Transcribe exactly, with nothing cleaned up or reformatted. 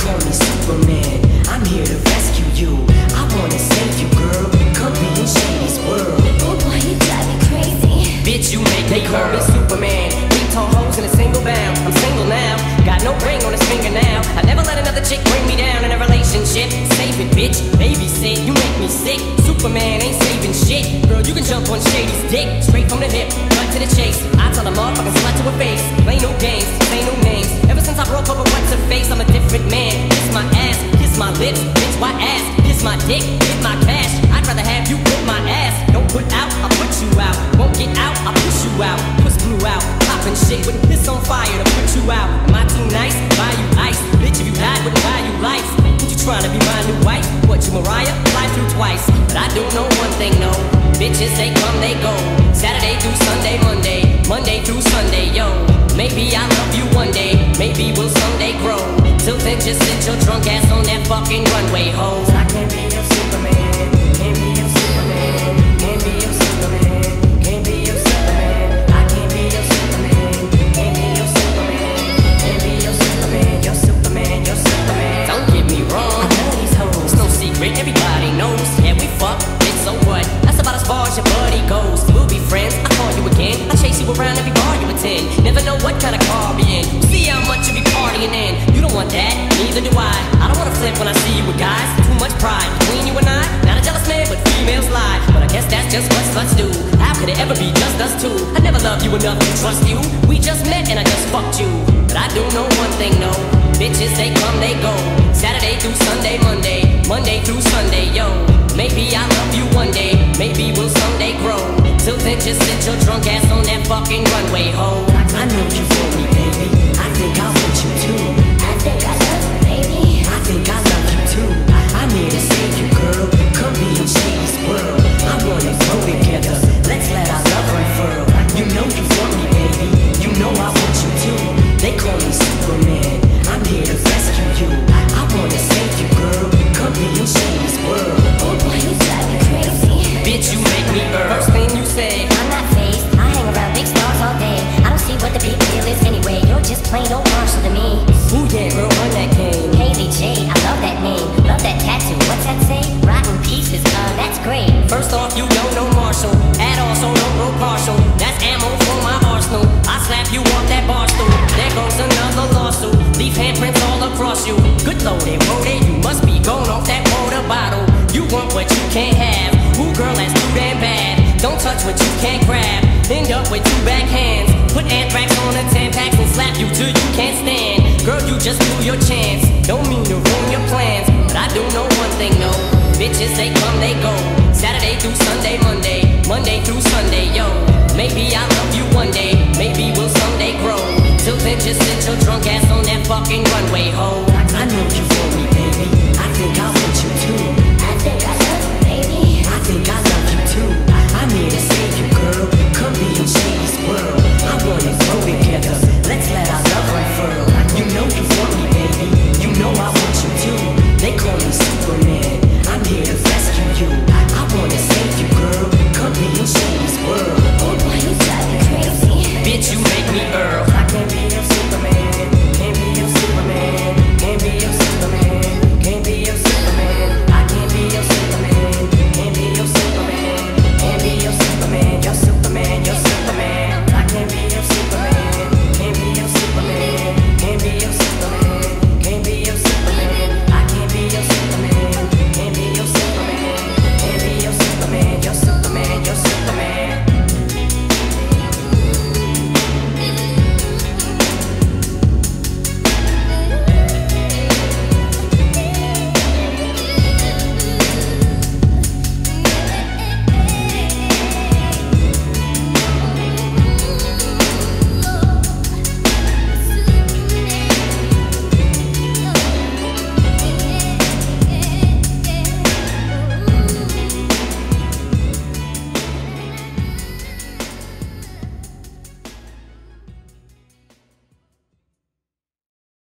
call me Superman. I'm here to rescue you. I wanna save you, girl. Come be in Shady's world. Oh boy, you drive me crazy. Bitch, you make me call me Superman. Three tall hoes in a single bound. I'm single now. Got no ring on his finger now. I never let another chick bring me down in a relationship. Save it, bitch. Babysit. You make me sick. Superman ain't saving shit. Girl, you can jump on Shady's dick. Straight from the hip, cut to the chase. I tell a motherfucking slut to her face. Play no games, say no names. Ever since I broke up with what's her face, I'm a different man. Kiss my ass, kiss my lips, bitch, why ass? Kiss my dick, get my cash. I'd rather have you put my ass. Don't put out, I'll put you out. Won't get out, I'll push you out. Push blue out, poppin' shit with this on fire to put you out. Am I too nice? Buy you ice. Bitch, if you died, wouldn't buy you life. Would you tryna be my new wife? What, you Mariah? Fly through twice. But I do know one thing, no. Bitches, they come, they go. Saturday through Sunday, Monday. Monday through Sunday, yo. Maybe I'll love you one day. Maybe we'll someday grow. Till then, just sit your drunk ass on that fucking runway, ho. I can't be your Superman. Can't be your Superman. Can't be your Superman. Can't be your Superman. I can't be your Superman. Can't be your Superman. Can't be your Superman. You're Superman. You're Superman. Don't get me wrong. I know these hoes. It's no secret. Everybody knows. Yeah, we fuck. Bitch, so what? That's about as far as your buddy goes. We'll be friends. I call you again. I chase you around every bar you attend. Never know what kind of car we in. See how much you be partying in. You don't want that. Neither do I. I don't wanna flip when I see you with guys. Too much pride between you and I. Not a jealous man, but females lie. But I guess that's just what sluts do. How could it ever be just us two? I never loved you enough to trust you. We just met and I just fucked you. But I do know one thing, no. Bitches, they come, they go. Saturday through Sunday, Monday. Monday through Sunday, yo. Maybe I'll love you one day. Maybe we'll someday grow. Till then, just sit your drunk ass on that fucking runway, ho. I know you want me, baby. I think I want you too. I think I love you, baby. I think I love you too. I'm here to save you, girl. Come be in Shady's world. I wanna grow together. Let's let our love unfurl. You know you want me, baby. You know I want you too. They call me Superman. I'm here to rescue you. I wanna save you, girl. Come be in Shady's world. Oh boy, you drive me crazy. Bitch, you make me earn. First thing you say, I'm not phased. I hang around big stars all day. I don't see what the big deal is anyway. You're just plain old Marshall to me. ooh yeah, girl, run that game. Haley J, I love that name. Love that tattoo. What's that say? Rotten pieces. Uh, that's great. First off, you don't know Marshall at all, so don't grow partial. That's ammo for my arsenal. I slap you off that bar stool. There goes another lawsuit. Leave handprints all across you. Good loaded, loaded. You must be going off that water bottle. You want what you can't have. Ooh, girl, that's too damn bad. Don't touch what you can't grab. End up with two backhands. Put anthrax on the ten packs and slap you till you can't stand. Girl, you just blew your chance. Don't mean to ruin your plans, but I do know one thing, no. Bitches, they come, they go. Saturday through Sunday, Monday. Monday through Sunday, yo. Maybe I'll love you one day. Maybe we'll someday grow. Till then, just sit your drunk ass on that fucking runway, ho.